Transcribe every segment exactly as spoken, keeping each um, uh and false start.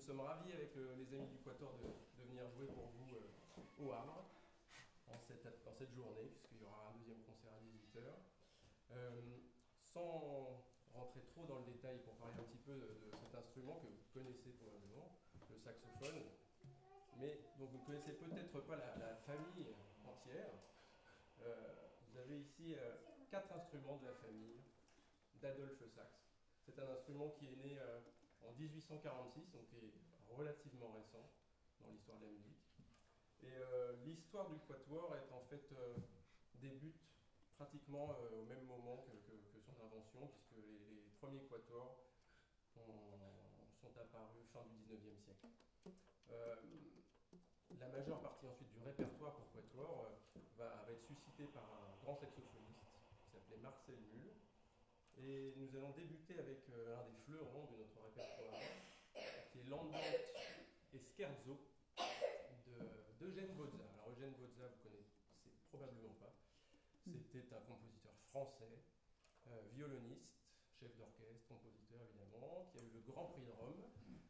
sommes ravis avec le- les amis du Quatuor de, de venir jouer pour vous euh, au Havre en cette, en cette journée, puisqu'il y aura un deuxième concert à dix-huit heures. Euh, sans rentrer trop dans le détail pour parler un petit peu de, de cet instrument que vous connaissez probablement, le saxophone, mais donc vous ne connaissez peut-être pas la, la famille entière. Euh, vous avez ici euh, quatre instruments de la famille d'Adolphe Sax. C'est un instrument qui est né euh, en dix-huit cent quarante-six, donc qui est relativement récent dans l'histoire de la musique. Et euh, l'histoire du Quatuor est en fait euh, débute pratiquement euh, au même moment que, que, que son invention, puisque les, les premiers Quatuors ont- sont apparus fin du dix-neuvième siècle. Euh, la majeure partie ensuite du répertoire pour Quatuor euh, va, va être suscitée par un grand saxophoniste qui s'appelait Marcel Mull. Et nous allons débuter avec euh, un des fleurons de notre répertoire, qui est l'Andante et Scherzo de- d'Eugène Bozza. Alors Eugène Bozza, vous connaissez probablement pas. C'était un compositeur français, euh, violoniste, chef d'orchestre, compositeur évidemment, qui a eu le Grand Prix de Rome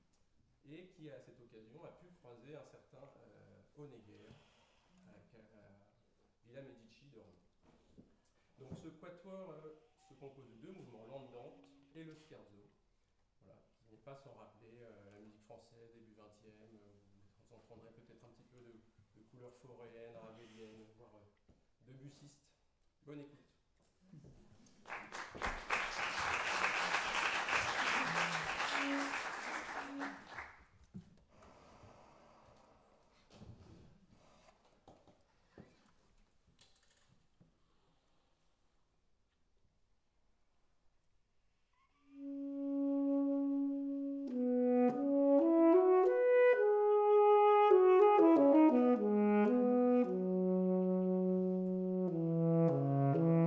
et qui, à cette occasion, a pu croiser un certain euh, Honegger à la, à la Villa Medici de Rome. Donc ce quatuor euh, se compose de deux mouvements, l'Andante et le Scherzo, voilà, qui n'est pas sans rappeler euh, la musique française début vingtième, euh, vous entendrez peut-être un petit peu de, de couleurs foréennes, ravéliennes, voire euh, debussistes. Bonne écoute. Thank you.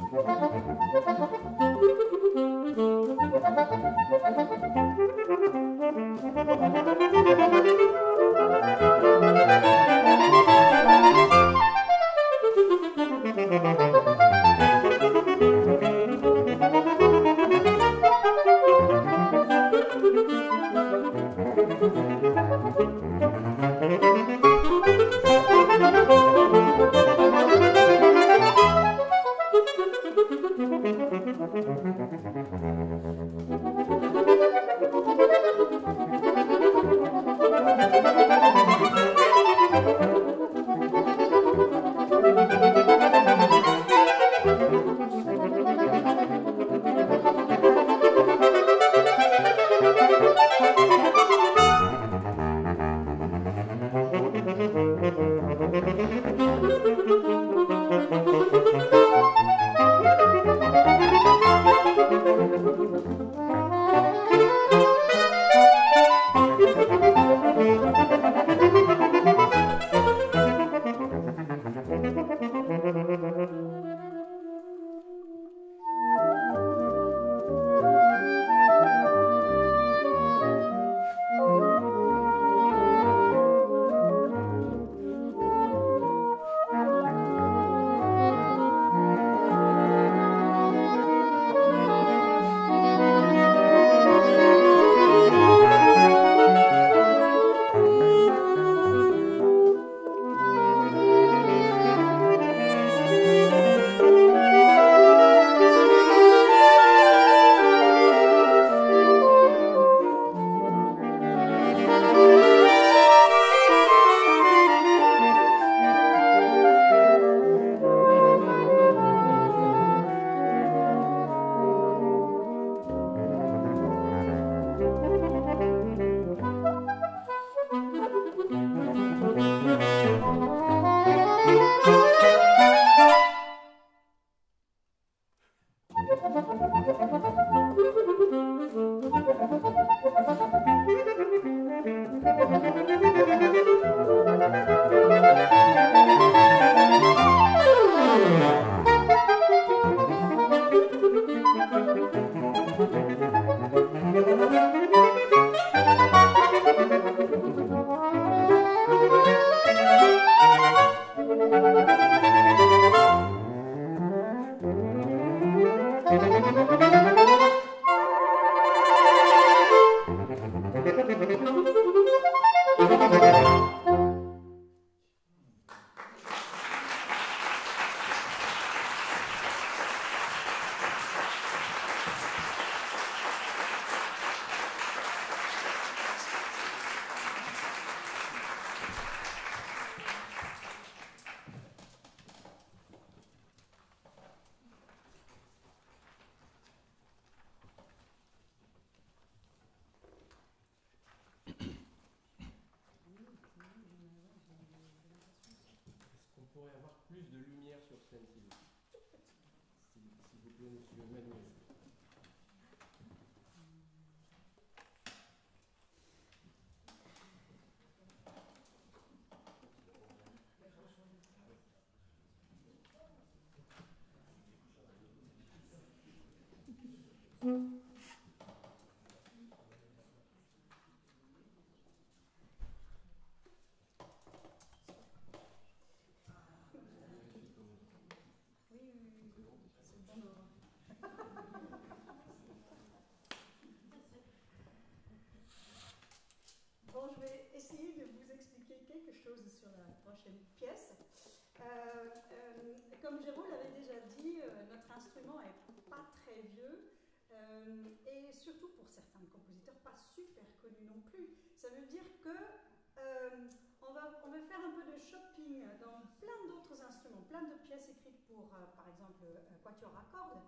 Bon, je vais essayer de vous expliquer quelque chose sur la prochaine pièce. Euh, euh, comme Jérôme l'avait déjà dit, euh, notre instrument n'est pas très vieux euh, et surtout pour certains compositeurs pas super connus non plus. Ça veut dire que euh, on, va, on va faire un peu de shopping dans plein d'autres instruments, plein de pièces écrites pour, euh, par exemple, un quatuor à cordes.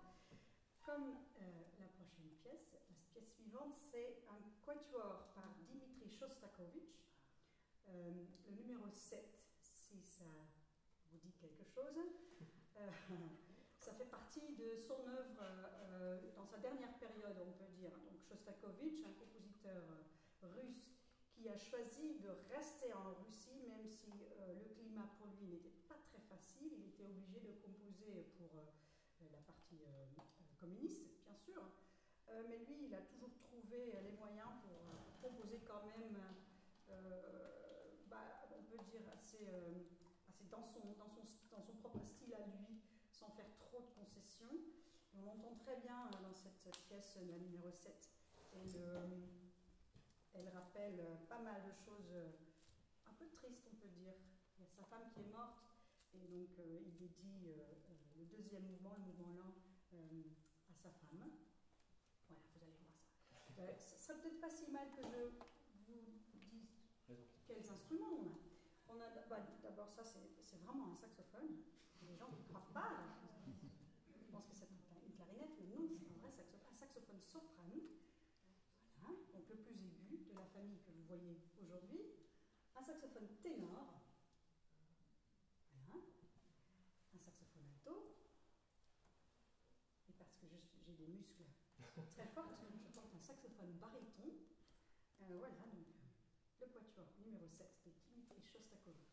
Comme euh, la prochaine pièce, la pièce suivante, c'est un quatuor par Dimitri Shostakovich, euh, le numéro sept, si ça vous dit quelque chose. Euh, ça fait partie de son œuvre euh, dans sa dernière période, on peut dire. Donc Shostakovich, un compositeur russe qui a choisi de rester en Russie, même si euh, le climat pour lui n'était pas très facile. Il était obligé de composer pour euh, la partie euh, communiste, bien sûr. Euh, mais lui, il a toujours trouvé les moyens pour euh, composer quand même, euh, bah, on peut dire, assez, euh, assez dans, son, dans, son, dans son propre style à lui, sans faire trop de concessions. Et on entend très bien euh, dans cette pièce, la numéro sept, elle, euh, elle rappelle euh, pas mal de choses euh, un peu tristes, on peut dire. Il y a sa femme qui est morte, et donc euh, il dédie euh, euh, le deuxième mouvement, le mouvement lent, euh, à sa femme. Voilà, vous allez voir ça. Euh, ce serait peut-être pas si mal que je vous dise quels instruments on a. On a bah, d'abord ça, c'est vraiment un saxophone. Les gens ne croient pas. Je pense que c'est une clarinette, mais non, c'est un vrai saxophone, un saxophone soprano. Voilà, donc le plus aigu de la famille que vous voyez aujourd'hui. Un saxophone ténor. Voilà. Un saxophone alto. Et parce que j'ai des muscles très forts, je porte un saxophone baryton. Euh, voilà, donc le quatuor numéro sept de Dimitri Shostakovich.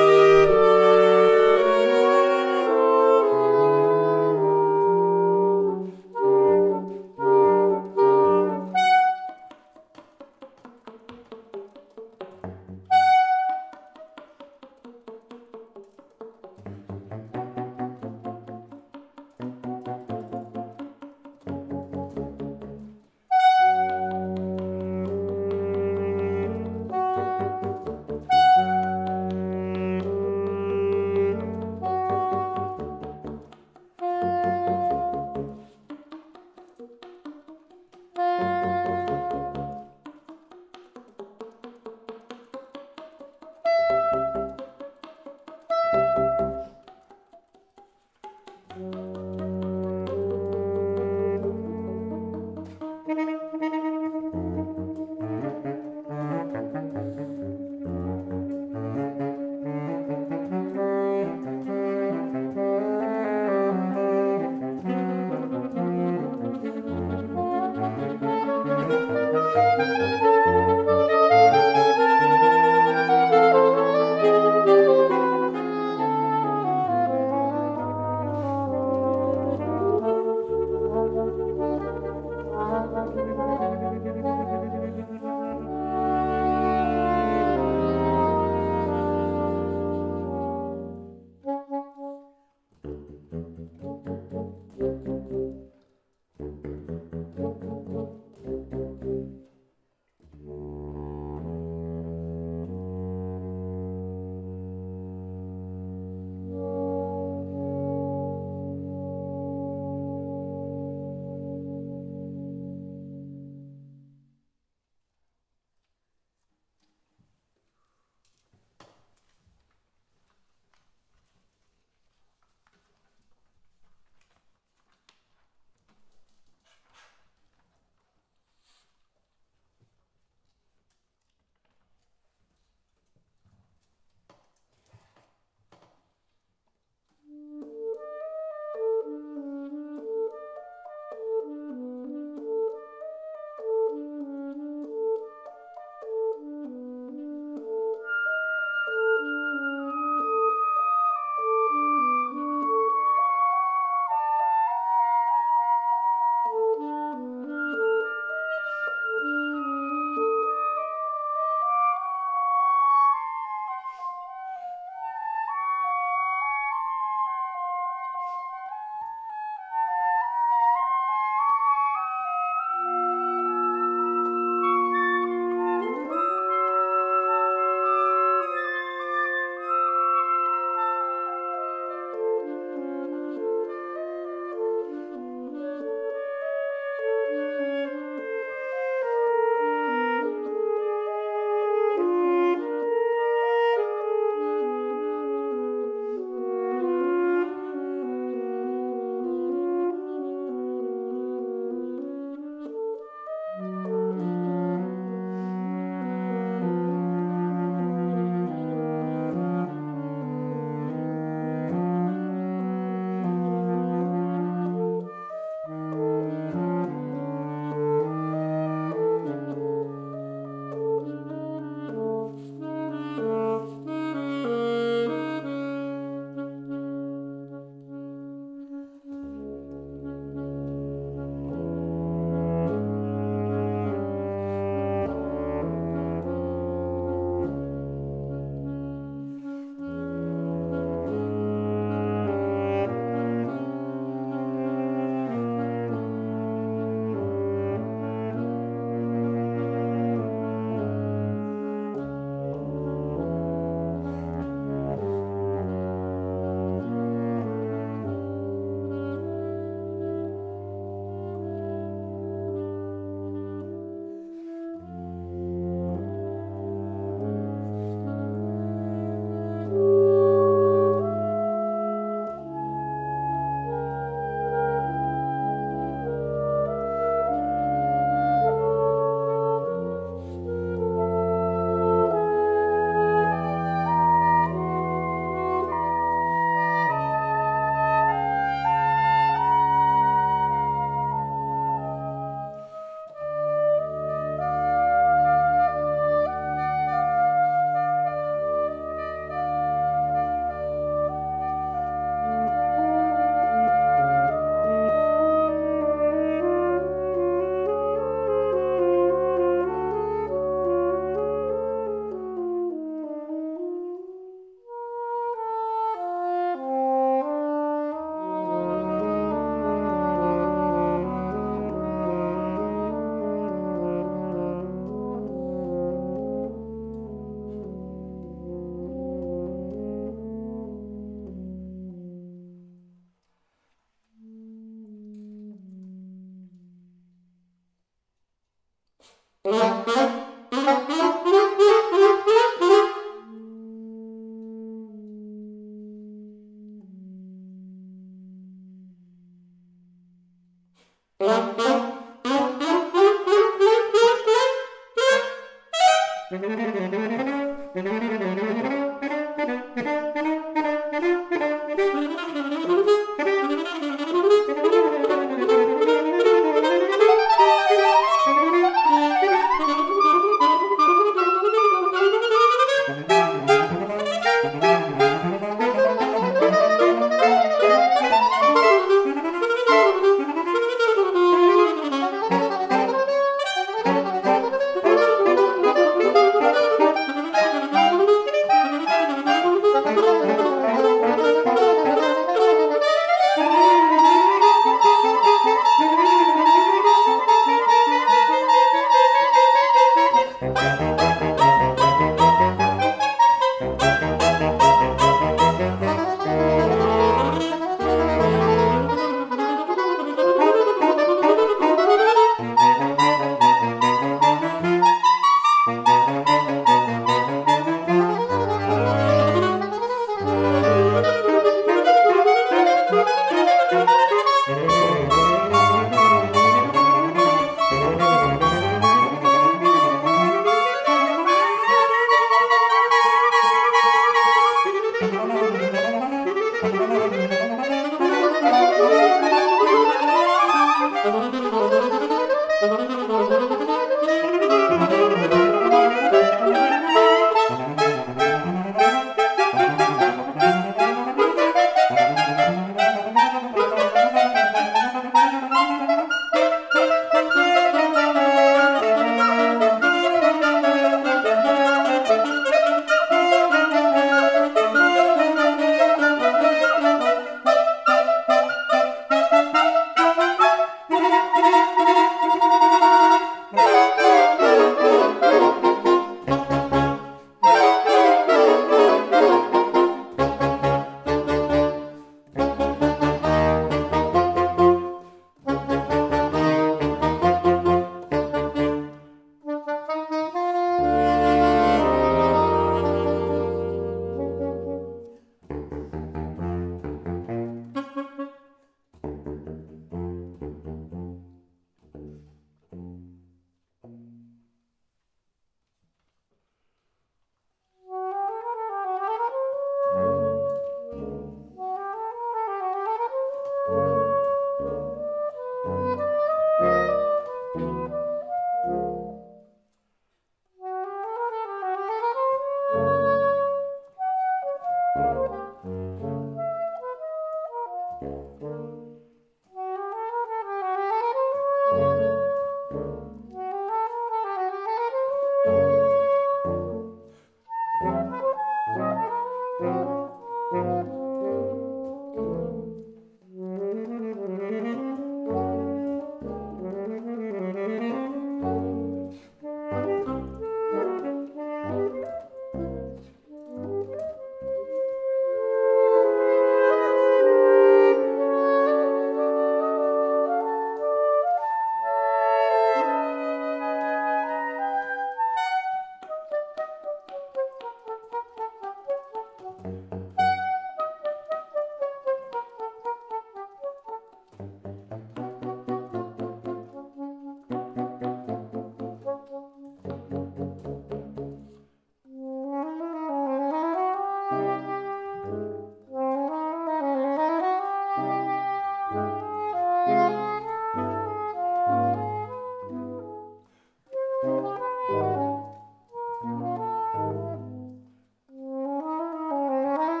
Thank you.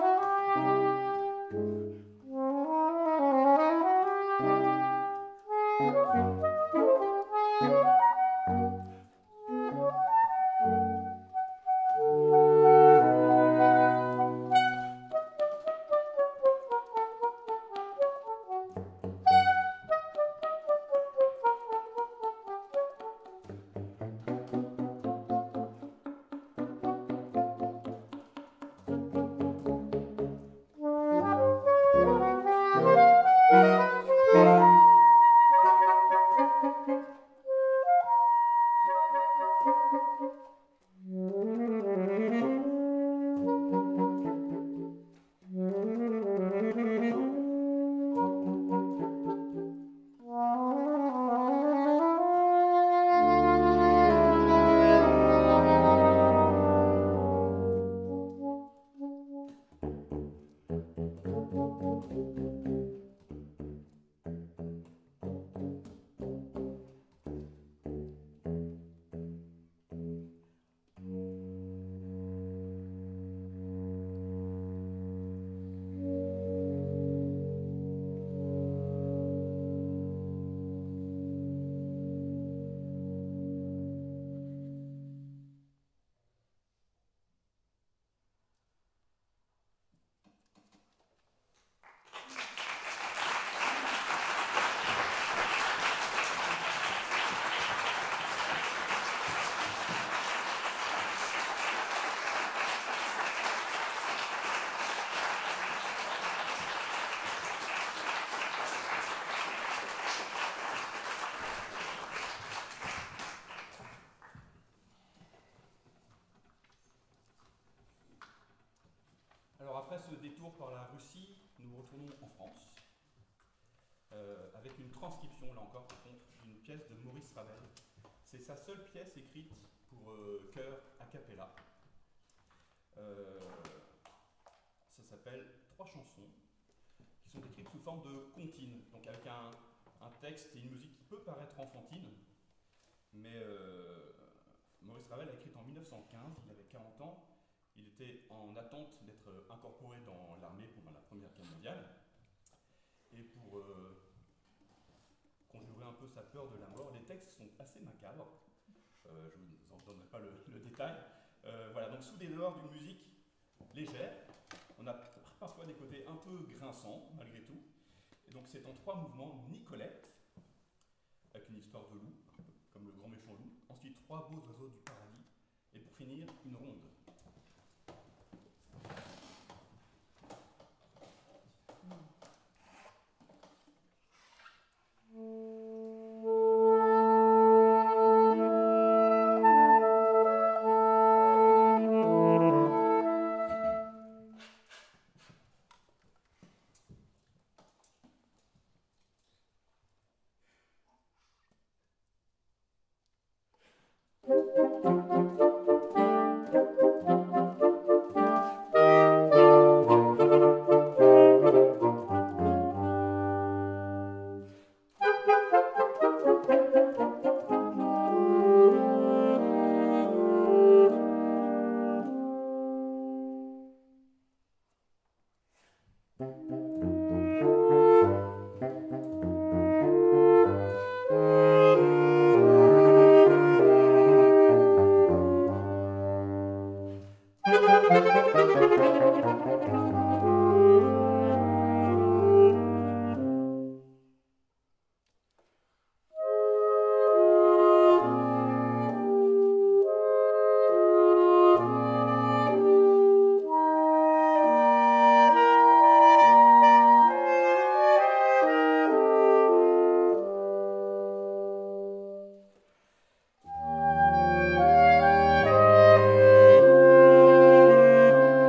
Alors après ce détour par la Russie, nous retournons en France, euh, avec une transcription, là encore, par contre, d'une pièce de Maurice Ravel. C'est sa seule pièce écrite pour euh, chœur a cappella. Euh, ça s'appelle Trois chansons, qui sont écrites sous forme de comptines, donc avec un, un texte et une musique qui peut paraître enfantine, mais euh, Maurice Ravel a écrit en mille neuf cent quinze, il avait quarante ans, il était en attente d'être incorporé dans l'armée pendant la Première Guerre mondiale, et pour euh, conjurer un peu sa peur de la mort, les textes sont assez macabres, euh, je ne vous en donnerai pas le, le détail. Euh, voilà, donc sous des dehors d'une musique légère, on a parfois des côtés un peu grinçants, malgré tout. Et donc c'est en trois mouvements, Nicolette, avec une histoire de loup, comme le grand méchant loup. Ensuite, trois beaux oiseaux du paradis. Et pour finir, une ronde. Thank you.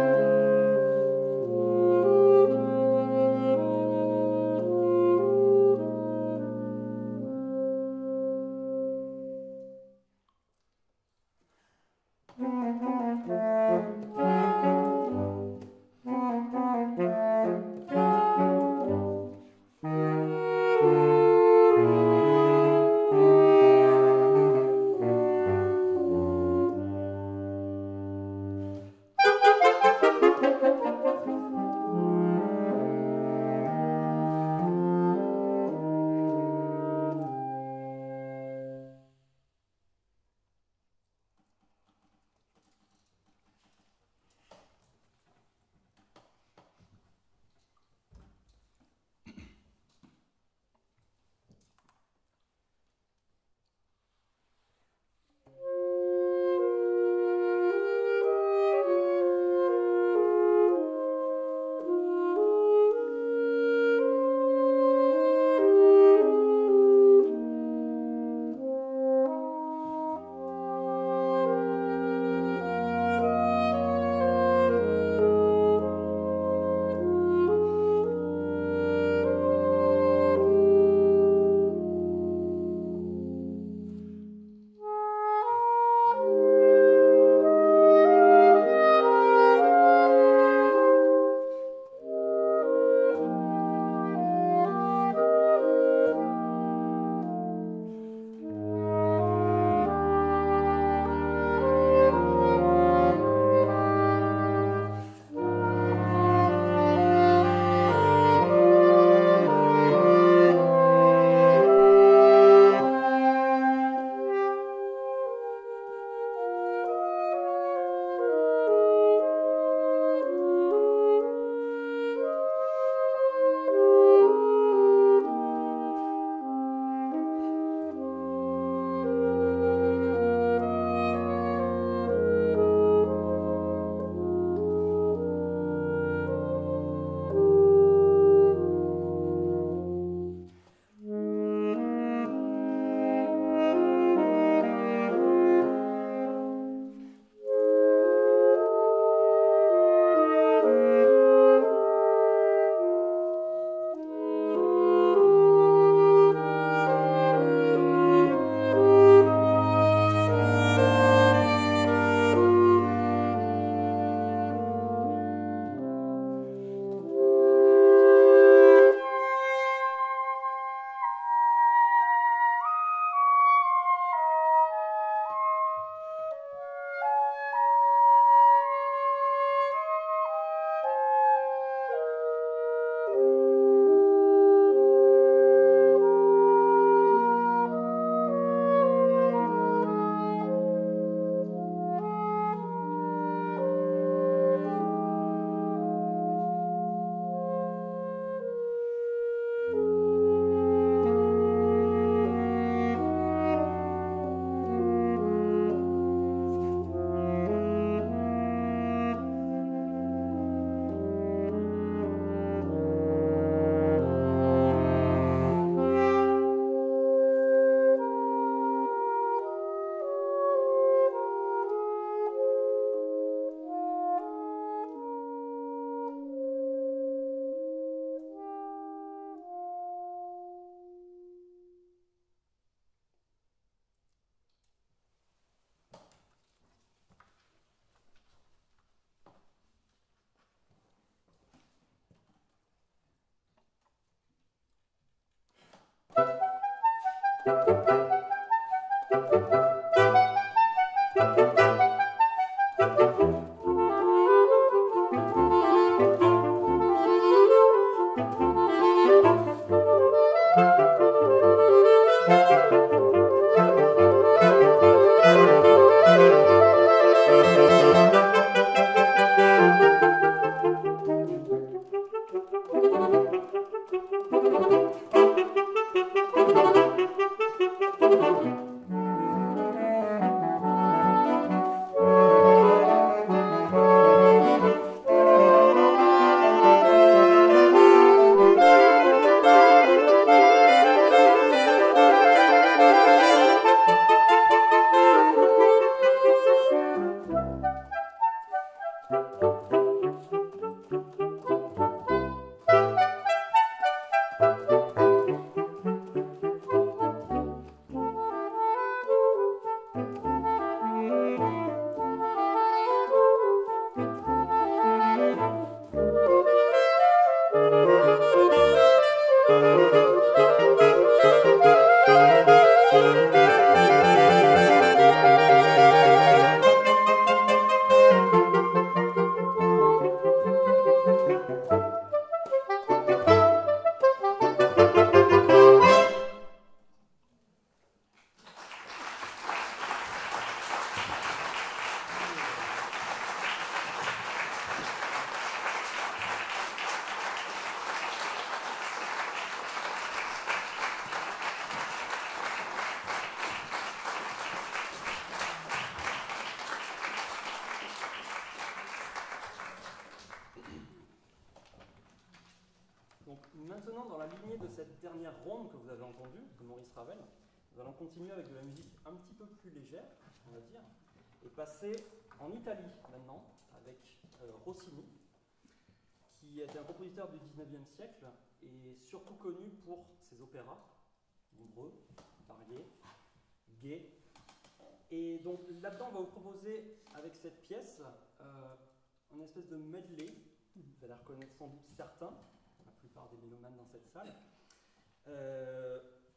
maintenant, dans la lignée de cette dernière ronde que vous avez entendue, de Maurice Ravel, nous allons continuer avec de la musique un petit peu plus légère, on va dire, et passer en Italie maintenant, avec euh, Rossini, qui était un compositeur du dix-neuvième siècle et surtout connu pour ses opéras, nombreux, variés, gais. Et donc là-dedans, on va vous proposer, avec cette pièce, euh, une espèce de medley. Vous allez reconnaître sans doute certains, la plupart des mélomanes dans cette salle. Euh,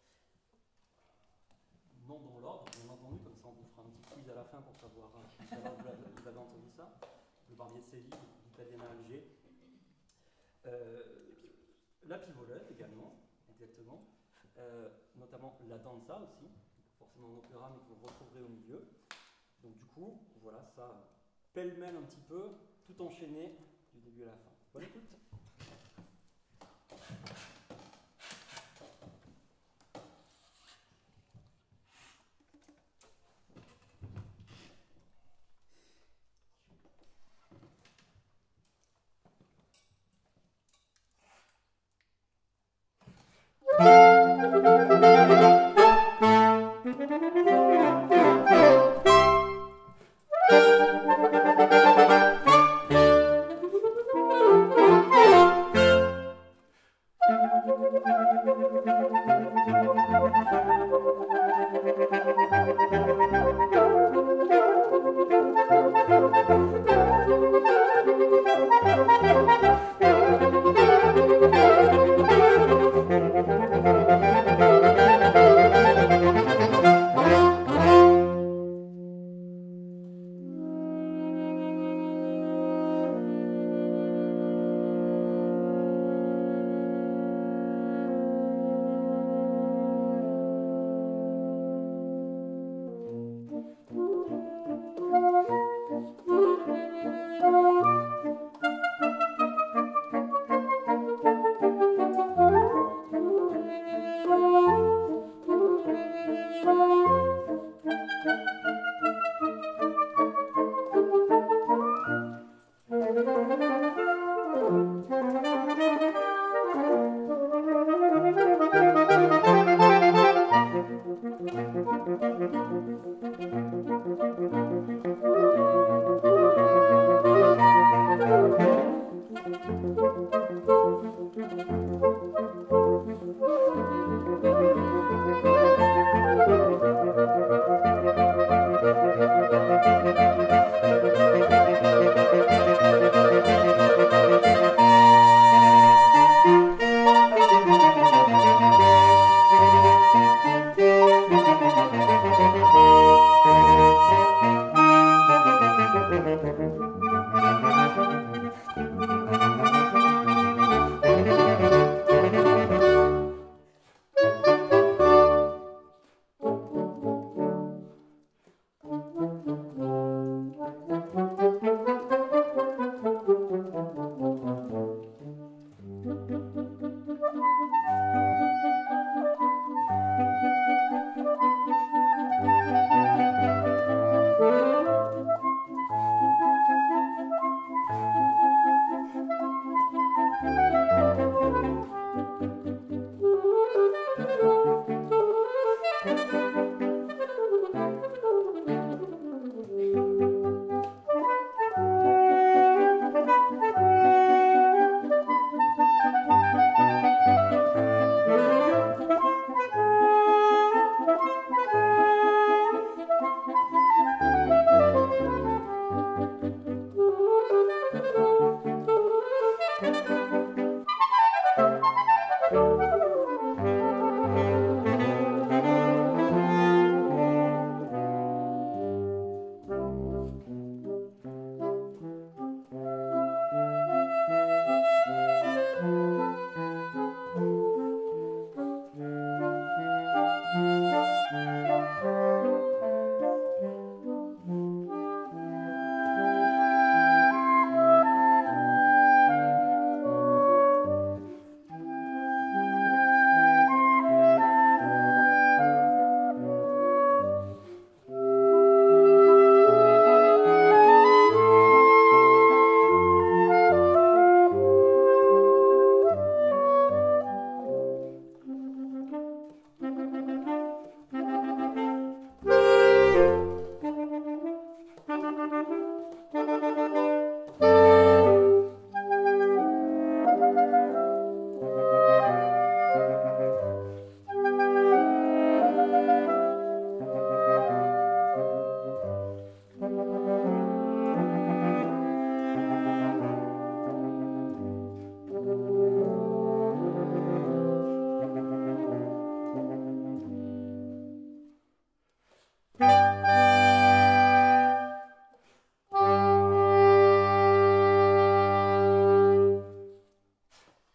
non dans l'ordre, bien entendu, comme ça on vous fera un petit quiz à la fin pour savoir si vous avez, vous avez entendu ça. Le Barbier de Séville, l'Italien à Alger. Euh, la Pivoleuse également, exactement. Euh, notamment la danza aussi, forcément en opéra, mais que vous retrouverez au milieu. Donc du coup, voilà, ça pêle-mêle un petit peu, tout enchaîné du début à la fin. Bonne écoute.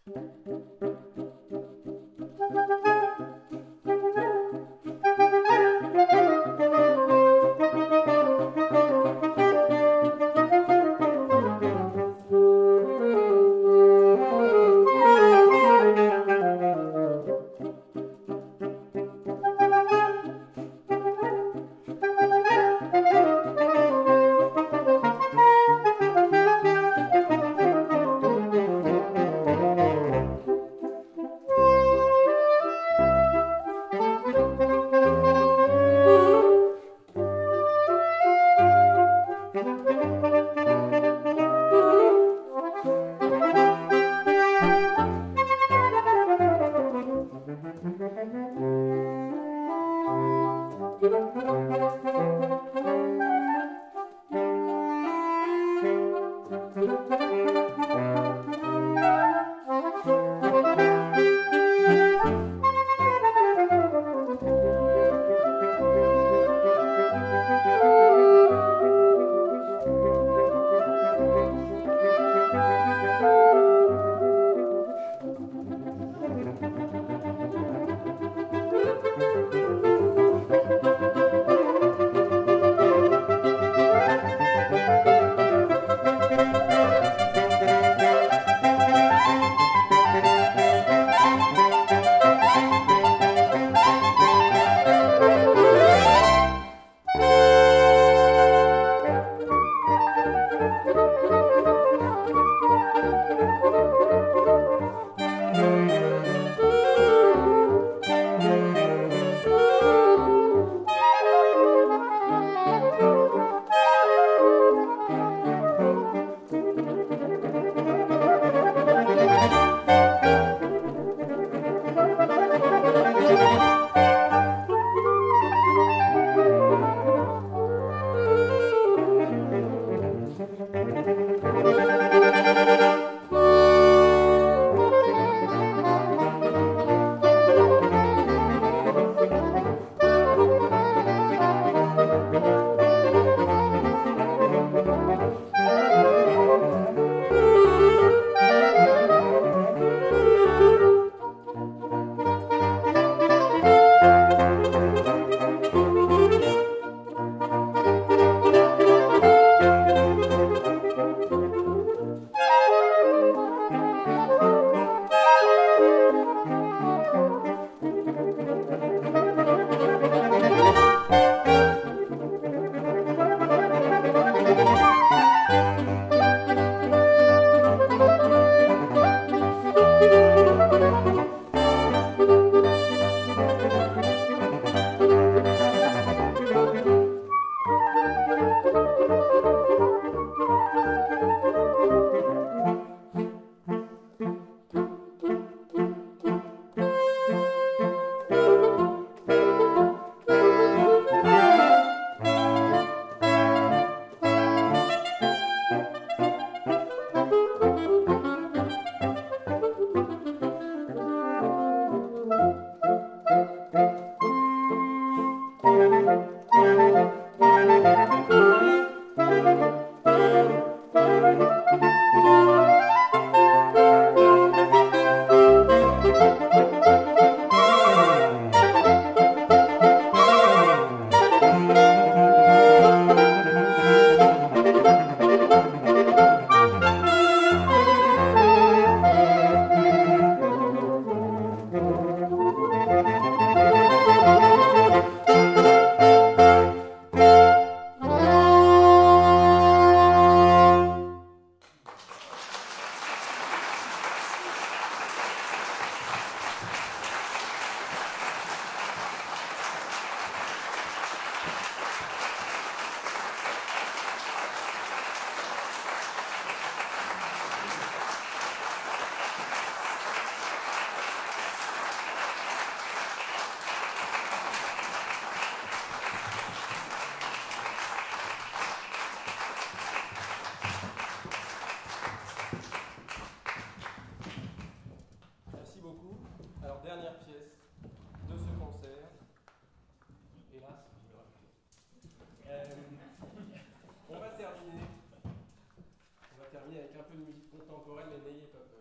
Avec un peu de musique contemporaine, mais n'ayez pas peur.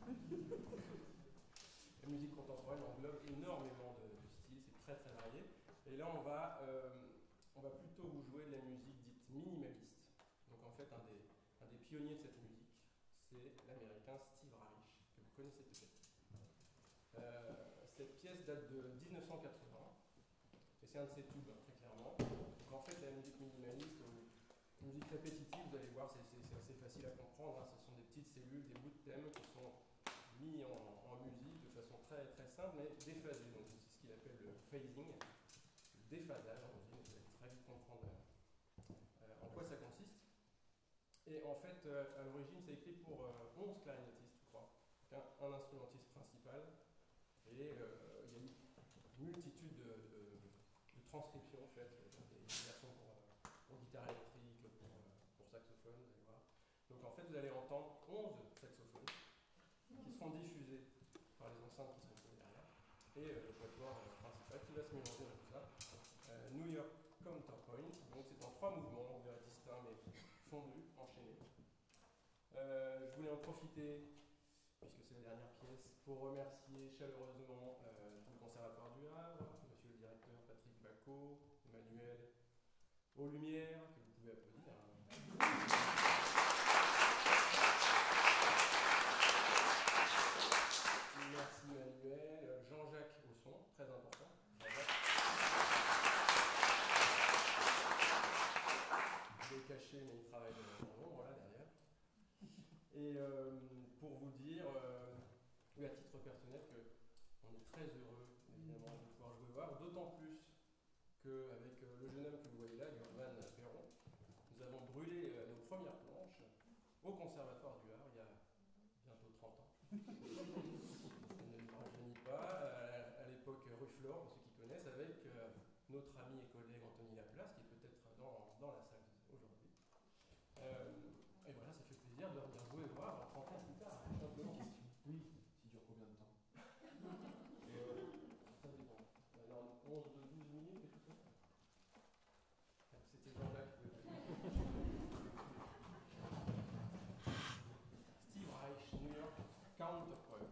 La musique contemporaine englobe énormément de, de styles, c'est très très varié. Et là, on va, euh, on va plutôt vous jouer de la musique dite minimaliste. Donc en fait, un des, un des pionniers de cette musique, c'est l'américain Steve Reich, que vous connaissez peut-être. Euh, cette pièce date de dix-neuf cent quatre-vingts, et c'est un de ses tubes, hein, très clairement. Donc en fait, la musique minimaliste, ou musique répétitive, vous allez voir, c'est assez facile à comprendre, hein. Ce sont des petites cellules, des bouts de thème qui sont mis en, en musique de façon très, très simple, mais déphasée. Donc c'est ce qu'il appelle le phasing, le déphasage en musique. Vous allez très vite comprendre euh, en quoi ça consiste. Et en fait, euh, à l'origine, c'est écrit pour euh, onze clarinettistes, je crois, donc un, un instrumentiste principal. Et euh, il y a eu une multitude de, de, de transcriptions faites, des versions pour, euh, pour guitare électrique, pour, euh, pour saxophone, vous allez voir. Donc en fait, vous allez entendre onze saxophones qui seront diffusés par les enceintes qui sont posées derrière, et euh, le quatuor euh, principal qui va se mélanger dans tout ça. Euh, New York Counterpoint, donc c'est en trois mouvements, on verra distincts mais fondus, enchaînés. Euh, je voulais en profiter, puisque c'est la dernière pièce, pour remercier chaleureusement euh, le Conservatoire du Havre, monsieur le directeur Patrick Bacot, Emmanuel aux Lumières, que vous pouvez applaudir. Merci Emmanuel, Jean-Jacques au son, très important. Il est caché mais il travaille dans l'ombre là derrière. Et euh, pour vous dire, euh, oui, à titre personnel, qu'on est très heureux évidemment de pouvoir jouer voir, d'autant plus qu'avec euh, le jeune homme que vous voyez là, Urban Perron, nous avons brûlé euh, nos premières planches au Conservatoire du Havre il y a bientôt trente ans. Ça ne nous rajeunit pas, à, à l'époque rue Flore, pour ceux qui connaissent, avec euh, notre ami et collègue Anthony Laplace, qui est peut-être dans, dans la salle aujourd'hui. Euh, et voilà, ça fait plaisir de revenir jouer voir trente ans plus tard. Simplement. Oui, ça dure combien de temps? euh, Ça dépend. Alors, onze, douze minutes et tout ça. C'était Jean-Jacques. Steve Reich, New York Counterpoint.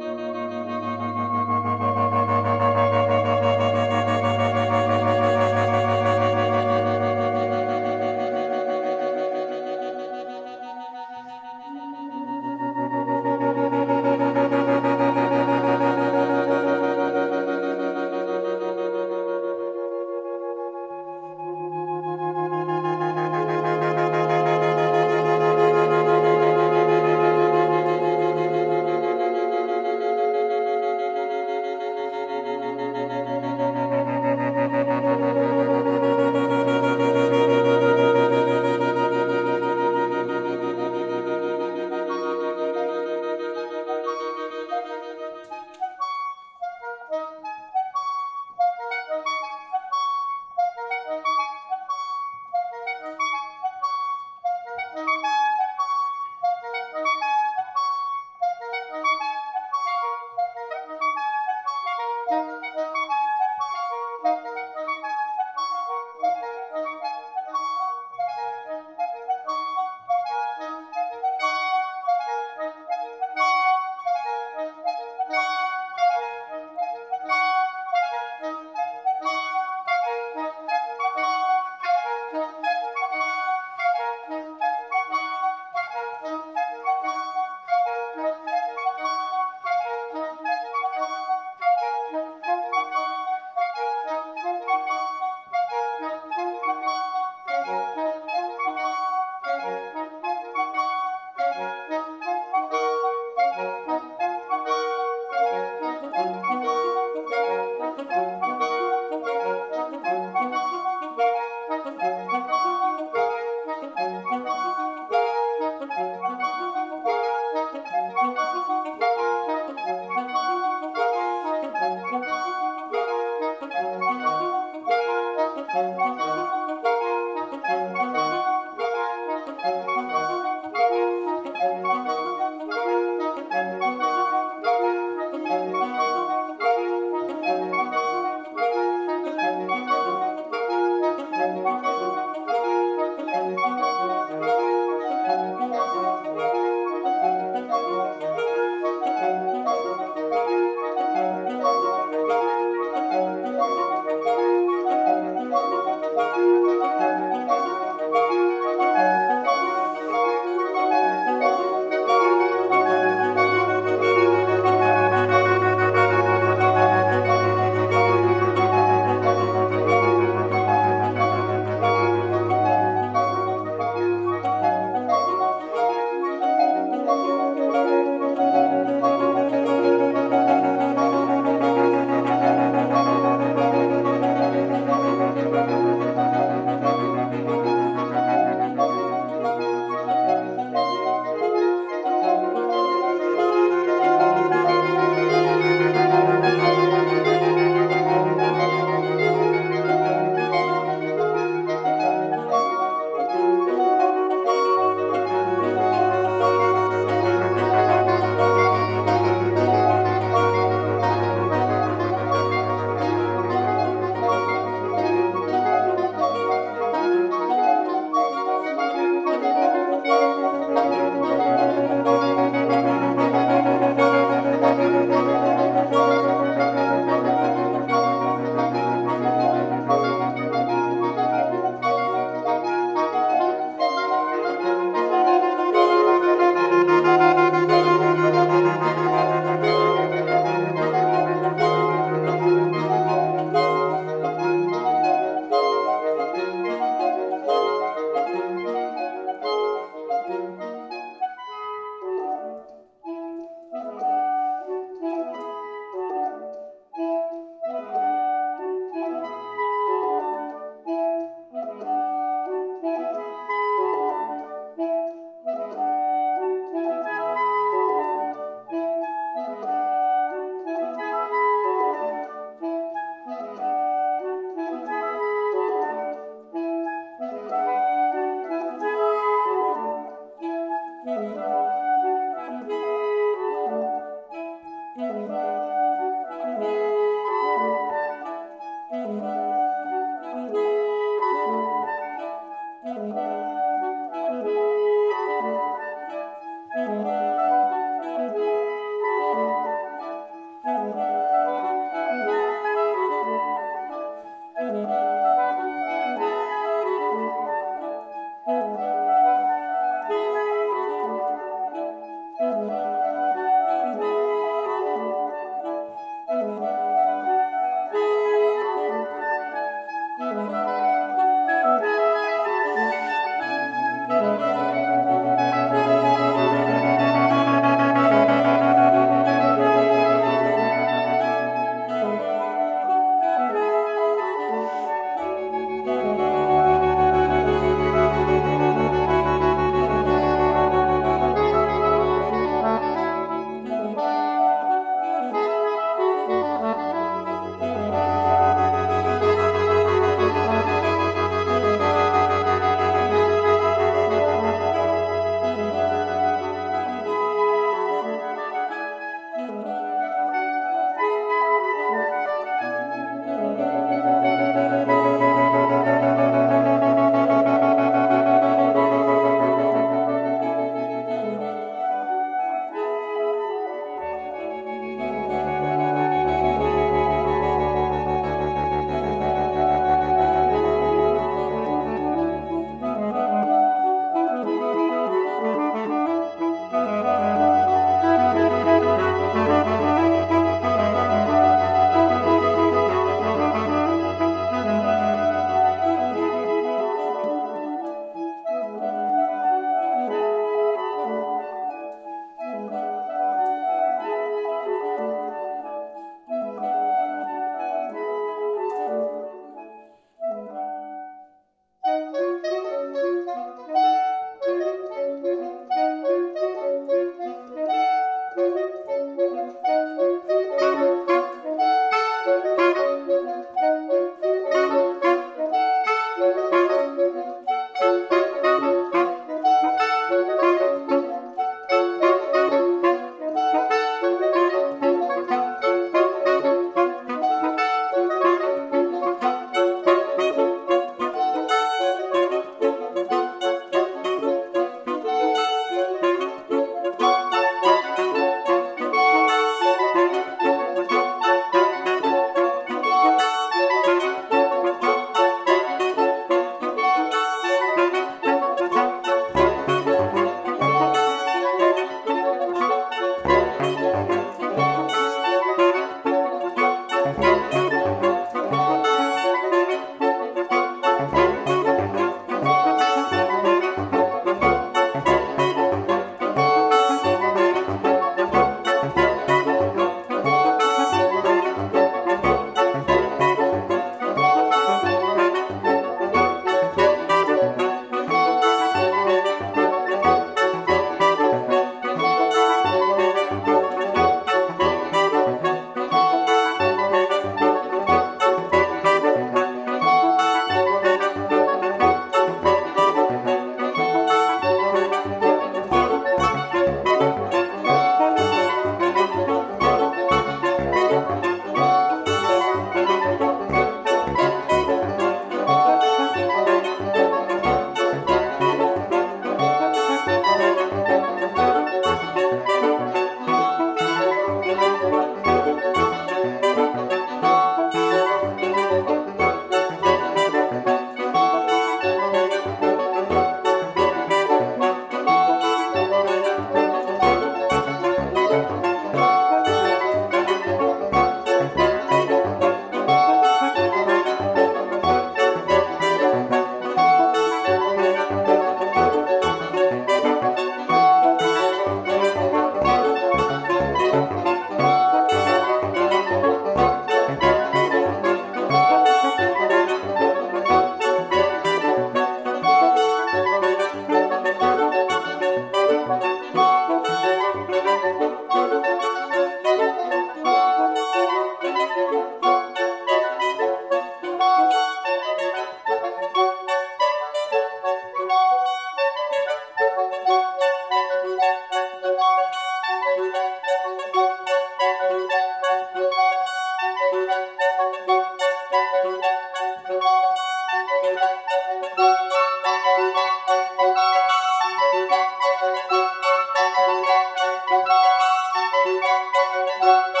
Thank you.